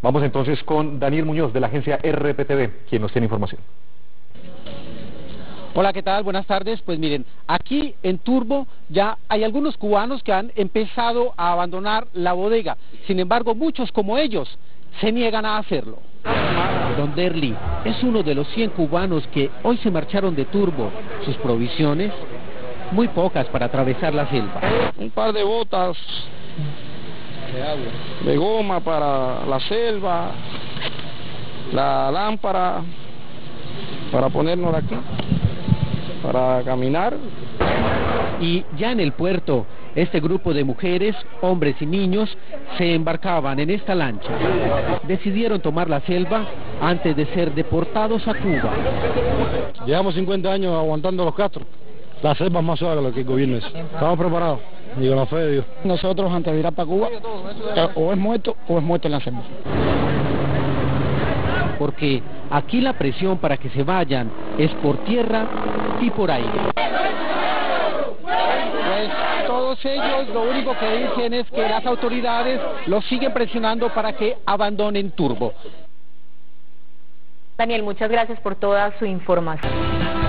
Vamos entonces con Daniel Muñoz de la agencia RPTV, quien nos tiene información. Hola, ¿qué tal? Buenas tardes. Pues miren, aquí en Turbo ya hay algunos cubanos que han empezado a abandonar la bodega. Sin embargo, muchos como ellos se niegan a hacerlo. Don Derli es uno de los 100 cubanos que hoy se marcharon de Turbo. Sus provisiones, muy pocas para atravesar la selva. Un par de botas de goma para la selva, la lámpara para ponernos aquí, para caminar. Y ya en el puerto, este grupo de mujeres, hombres y niños se embarcaban en esta lancha. Decidieron tomar la selva antes de ser deportados a Cuba. Llevamos 50 años aguantando los castros. La selva es más suave que el gobierno es. Estamos preparados, y con la fe de Dios. Nosotros antes de ir para Cuba, o es muerto en la selva. Porque aquí la presión para que se vayan es por tierra y por aire. Pues todos ellos lo único que dicen es que las autoridades los siguen presionando para que abandonen Turbo. Daniel, muchas gracias por toda su información.